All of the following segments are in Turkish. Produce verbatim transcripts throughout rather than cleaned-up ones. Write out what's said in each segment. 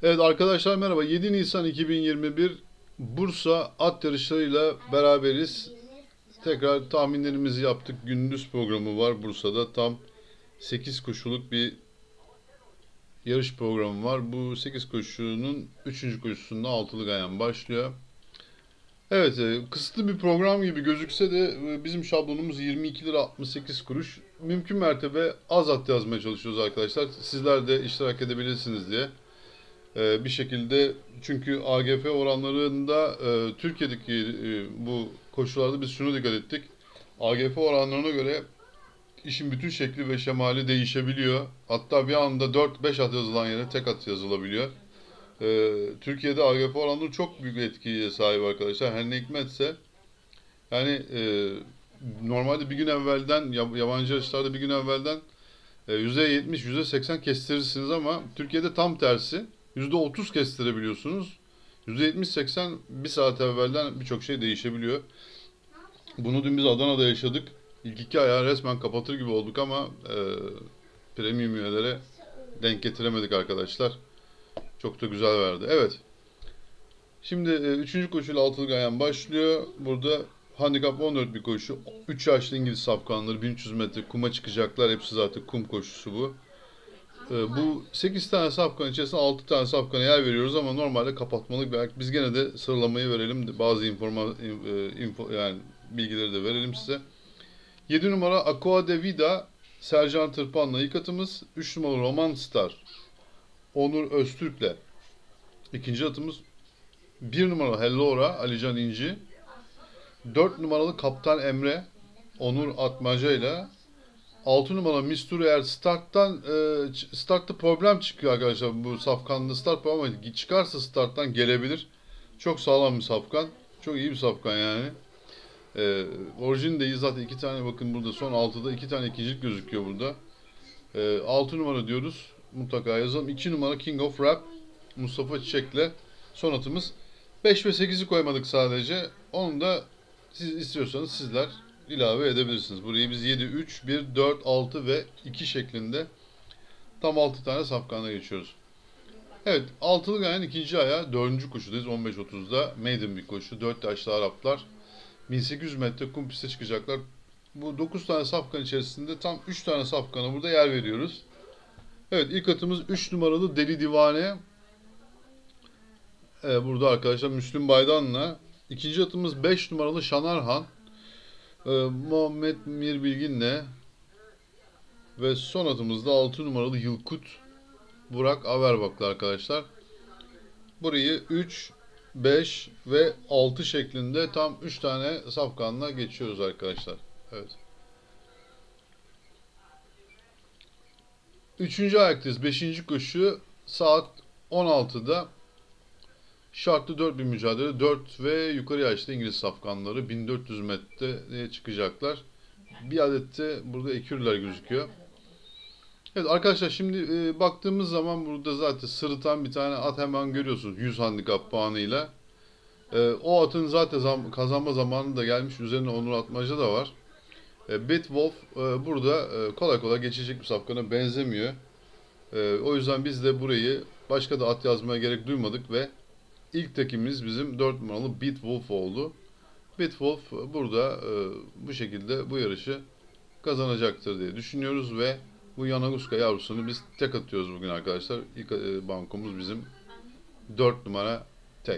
Evet arkadaşlar merhaba. yedi Nisan iki bin yirmi bir Bursa at yarışlarıyla beraberiz. Tekrar tahminlerimizi yaptık. Gündüz programı var Bursa'da. Tam sekiz koşuluk bir yarış programı var. Bu sekiz koşunun üçüncü koşusunda altılı gayan başlıyor. Evet, e, kısıtlı bir program gibi gözükse de e, bizim şablonumuz yirmi iki lira altmış sekiz kuruş. Mümkün mertebe az at yazmaya çalışıyoruz arkadaşlar. Sizler de iştirak edebilirsiniz diye. Ee, bir şekilde çünkü A G F oranlarında e, Türkiye'deki e, bu koşullarda biz şunu dikkat ettik. A G F oranlarına göre işin bütün şekli ve şemali değişebiliyor. Hatta bir anda dört beş at yazılan yere tek at yazılabiliyor. Ee, Türkiye'de A G F oranları çok büyük bir etkiye sahip arkadaşlar. Her ne hikmetse yani e, normalde bir gün evvelden yabancı yarışlarda bir gün evvelden e, yüzde yetmiş yüzde seksen kestirirsiniz ama Türkiye'de tam tersi. yüzde otuz kestirebiliyorsunuz. yüzde yetmiş seksen bir saat evvelden birçok şey değişebiliyor. Bunu dün biz Adana'da yaşadık. İlk iki ayağı resmen kapatır gibi olduk ama e, premium üyelere denk getiremedik arkadaşlar. Çok da güzel verdi. Evet. Şimdi e, üçüncü koşuyla altılı gayan başlıyor. Burada handikap on dört bir koşu. üç yaşlı İngiliz safkanları bin üç yüz metre kuma çıkacaklar. Hepsi zaten kum koşusu bu. Ee, bu sekiz tane safkan içerisinde altı tane safkana yer veriyoruz ama normalde kapatmalık bir ayak. Biz gene de sıralamayı verelim. Bazı informa, e, info, yani bilgileri de verelim size. yedi numara Aqua de Vida Sercan Tırpan'la ilk atımız. üç numara Roman Star Onur Öztürk'le ikinci atımız. bir numara Hellora Alican İnci. dört numaralı Kaptan Emre Onur Atmaca ile altı numara Mistur eğer starttan e, startta problem çıkıyor arkadaşlar, bu safkanda start problem ama çıkarsa starttan gelebilir. Çok sağlam bir safkan. Çok iyi bir safkan yani. E, orijin de iyi zaten, iki tane bakın burada son altıda iki tane ikincilik gözüküyor burada. E, altı numara diyoruz. Mutlaka yazalım. iki numara King of Rap Mustafa Çiçek'le son atımız. beş ve sekizi koymadık sadece. Onu da siz istiyorsanız sizler ilave edebilirsiniz. Burayı biz yedi, üç, bir, dört, altı ve iki şeklinde tam altı tane safkanla geçiyoruz. Evet, altılı gayanın ikinci ayağı dördüncü koşudayız. on beş otuzda maiden bir koşu. dört yaşlı Araplar bin sekiz yüz metre kum piste çıkacaklar. Bu dokuz tane safkan içerisinde tam üç tane safkana burada yer veriyoruz. Evet, ilk atımız üç numaralı Deli Divane. Ee, burada arkadaşlar Müslüm Baydan'la. İkinci atımız beş numaralı Şanarhan. Ee, Muhammed Mir Bilgin'le. Ve son atımızda altı numaralı Yılkut Burak Averbak'la arkadaşlar. Burayı üç, beş ve altı şeklinde tam üç tane safkanla geçiyoruz arkadaşlar. Evet. Üçüncü ayaktayız. Beşinci koşu saat on altıda. Şartlı dört bin mücadele. dört ve yukarı yaşlı İngiliz safkanları bin dört yüz metreye çıkacaklar. Bir adet de burada ekürler gözüküyor. Evet arkadaşlar, şimdi e, baktığımız zaman burada zaten sırıtan bir tane at hemen görüyorsunuz yüz handikap puanıyla. E, o atın zaten zam kazanma zamanı da gelmiş. Üzerine Onur Atmaca da var. E, Bitwolf e, burada e, kolay kolay geçecek bir safkana benzemiyor. E, o yüzden biz de burayı başka da at yazmaya gerek duymadık ve ilk tekimiz bizim dört numaralı Bitwolf oldu. Bitwolf burada e, bu şekilde bu yarışı kazanacaktır diye düşünüyoruz ve bu Yanaguska yavrusunu biz tek atıyoruz bugün arkadaşlar. İlk e, bankomuz bizim dört numara tek.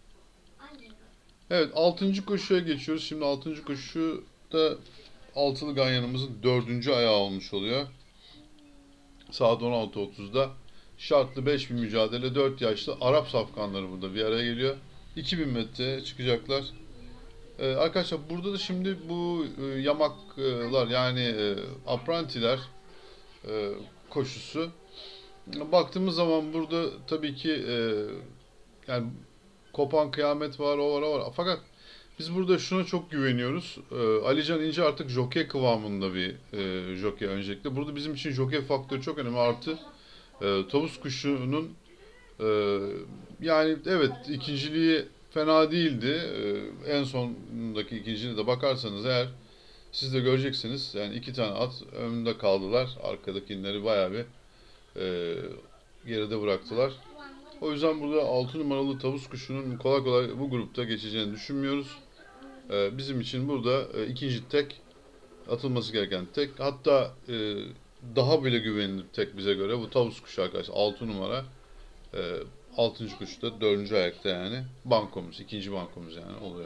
Evet, altıncı koşuya geçiyoruz. Şimdi altıncı koşuda altılı ganyanımızın dördüncü ayağı olmuş oluyor. Saat on altı otuzda şartlı beş bin mücadele, dört yaşlı Arap safkanları burada bir araya geliyor. iki bin metre çıkacaklar. Ee, arkadaşlar burada da şimdi bu e, yamaklar yani e, aprantiler e, koşusu. Baktığımız zaman burada tabii ki e, yani kopan kıyamet var, o var, o var. Fakat biz burada şuna çok güveniyoruz. E, Alican İnce artık jokey kıvamında bir e, jokey öncelikle. Burada bizim için jokey faktörü çok önemli. Artı e, tavus kuşunun e, yani evet ikinciliği fena değildi. E, en sondaki ikinciliğe de bakarsanız eğer siz de göreceksiniz. Yani iki tane at önünde kaldılar. Arkadakileri bayağı bir e, geride bıraktılar. O yüzden burada altı numaralı tavus kuşunun kolay kolay bu grupta geçeceğini düşünmüyoruz. Ee, bizim için burada e, ikinci tek atılması gereken tek. Hatta e, daha bile güvenilir tek bize göre. Bu tavus kuşu arkadaşlar. altı numara. E, altıncı kuş da dördüncü ayakta yani. Bankomuz. ikinci bankomuz yani oluyor.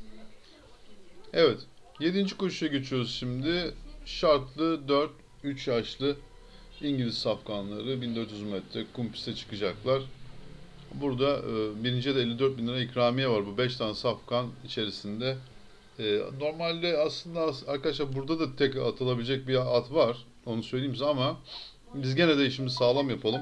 Evet. yedinci koşuya geçiyoruz şimdi. Şartlı dört üç yaşlı İngiliz safkanları bin dört yüz metre kum piste çıkacaklar. Burada e, birinciye de elli dört bin lira ikramiye var bu beş tane safkan içerisinde. E, normalde aslında arkadaşlar burada da tek atılabilecek bir at var. Onu söyleyeyim size ama biz gene de işimizi sağlam yapalım.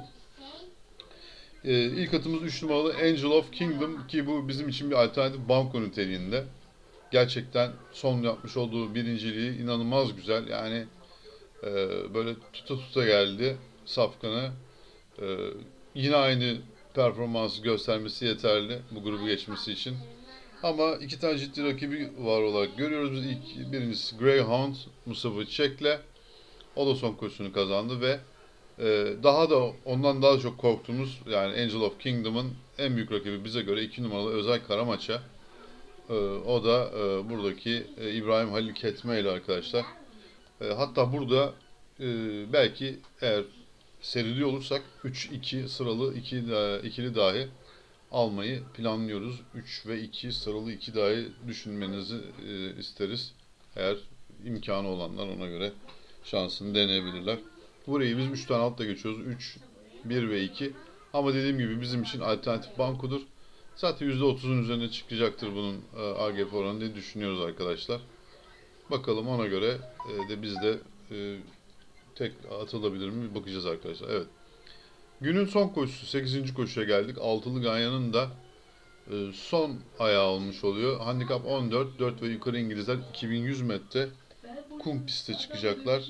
E, ilk atımız üç numaralı Angel of Kingdom ki bu bizim için bir alternatif banko niteliğinde. Gerçekten son yapmış olduğu birinciliği inanılmaz güzel. Yani e, böyle tuta tuta geldi safkanı. E, yine aynı performansı göstermesi yeterli bu grubu geçmesi için. Ama iki tane ciddi rakibi var olarak görüyoruz. Biz ilk birincisi Greyhound Mustafa Çek'le. O da son koşusunu kazandı ve e, daha da ondan daha çok korktuğumuz yani Angel of Kingdom'ın en büyük rakibi bize göre iki numaralı Özel Karamaça. E, o da e, buradaki e, İbrahim Halil Ketme ile arkadaşlar. E, hatta burada e, belki eğer serili olursak üç iki sıralı iki, ikili dahi almayı planlıyoruz. üç ve iki sıralı iki dahi düşünmenizi e, isteriz. Eğer imkanı olanlar ona göre şansını deneyebilirler. Burayı biz üç tane altla geçiyoruz. üç, bir ve iki. Ama dediğim gibi bizim için alternatif bankodur. Zaten yüzde otuzun üzerine çıkacaktır bunun e, A G F oranı diye düşünüyoruz arkadaşlar. Bakalım ona göre e, de biz de e, tek atılabilir mi bakacağız arkadaşlar. Evet. Günün son koşusu sekizinci koşuya geldik. Altılı Ganyan'ın da e, son ayağı olmuş oluyor. Handikap on dört, dört ve yukarı İngilizler iki bin yüz metre kum piste çıkacaklar.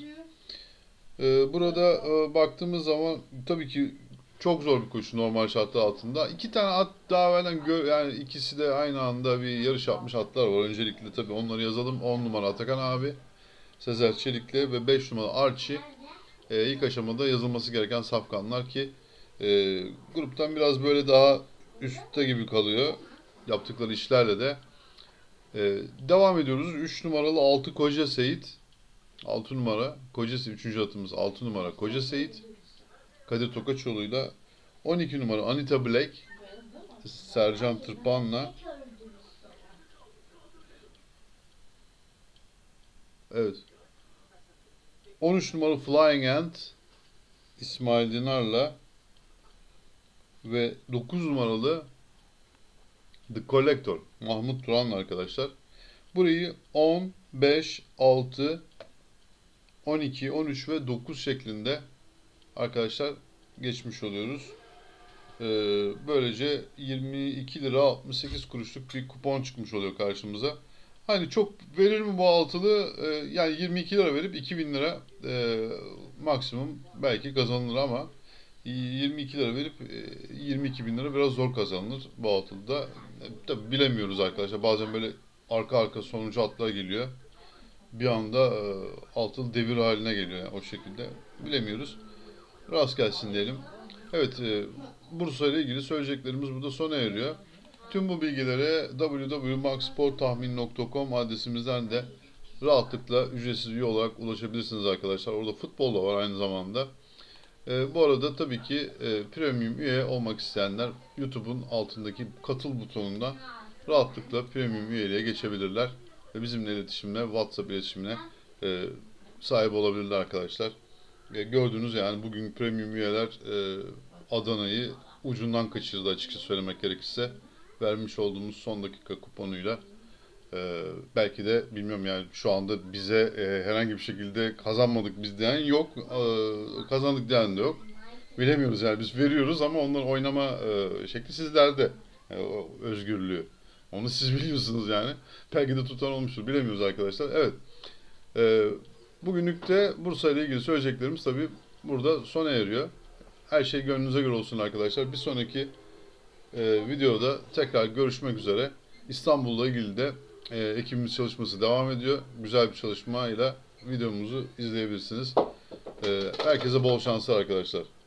E, burada e, baktığımız zaman tabii ki çok zor bir koşu normal şartlar altında. İki tane at daha evvelden gör, yani ikisi de aynı anda bir yarış yapmış atlar var. Öncelikle tabii onları yazalım. on numara Atakan abi, Sezer Çelik'le ve beş numara Archie. E, ilk aşamada yazılması gereken safkanlar ki e, gruptan biraz böyle daha üstte gibi kalıyor. Yaptıkları işlerle de. E, devam ediyoruz. üç numaralı altı Koca Seyit. altı numara Koca Seyit. üçüncü atımız altı numara Koca Seyit. Kadir Tokaçoğlu'yla on iki numara Anita Black. Sercan Tırpan'la. Evet. on üç numara Flying Ant İsmail Dinar'la ve dokuz numaralı The Collector Mahmut Turan'la arkadaşlar. Burayı on, beş, altı, on iki, on üç ve dokuz şeklinde arkadaşlar geçmiş oluyoruz. Ee, böylece yirmi iki lira altmış sekiz kuruşluk bir kupon çıkmış oluyor karşımıza. Hani çok verir mi bu altılı? Ee, yani yirmi iki lira verip iki bin lira e, maksimum belki kazanılır ama yirmi iki lira verip e, yirmi iki bin lira biraz zor kazanılır bu altılıda. E, tabii bilemiyoruz arkadaşlar. Bazen böyle arka arka sonuncu atlar geliyor. Bir anda e, altılı devir haline geliyor yani o şekilde. Bilemiyoruz. Rast gelsin diyelim. Evet, e, Bursa ile ilgili söyleyeceklerimiz burada sona eriyor. Tüm bu bilgilere w w w nokta maksportahmin nokta com adresimizden de rahatlıkla ücretsiz üye olarak ulaşabilirsiniz arkadaşlar. Orada futbol da var aynı zamanda. E, bu arada tabii ki e, premium üye olmak isteyenler YouTube'un altındaki katıl butonundan rahatlıkla premium üyeliğe geçebilirler. Ve bizimle iletişimle, WhatsApp iletişimine e, sahip olabilirler arkadaşlar. E, gördüğünüz yani bugün premium üyeler e, Adana'yı ucundan kaçırdı açıkça söylemek gerekirse. Vermiş olduğumuz son dakika kuponuyla. E, belki de bilmiyorum yani şu anda bize e, herhangi bir şekilde kazanmadık biz diyen yok. E, kazandık diyen de yok. Bilemiyoruz yani biz veriyoruz ama onların oynama e, şekli sizlerde. E, o özgürlüğü. Onu siz biliyorsunuz yani. Belki de tutan olmuştur. Bilemiyoruz arkadaşlar. Evet. E, bugünlük de Bursa ile ilgili söyleyeceklerimiz tabii burada sona eriyor. Her şey gönlünüze göre olsun arkadaşlar. Bir sonraki e, videoda tekrar görüşmek üzere. İstanbul'la ilgili de e, ekibimiz çalışması devam ediyor. Güzel bir çalışmayla videomuzu izleyebilirsiniz. E, herkese bol şanslar arkadaşlar.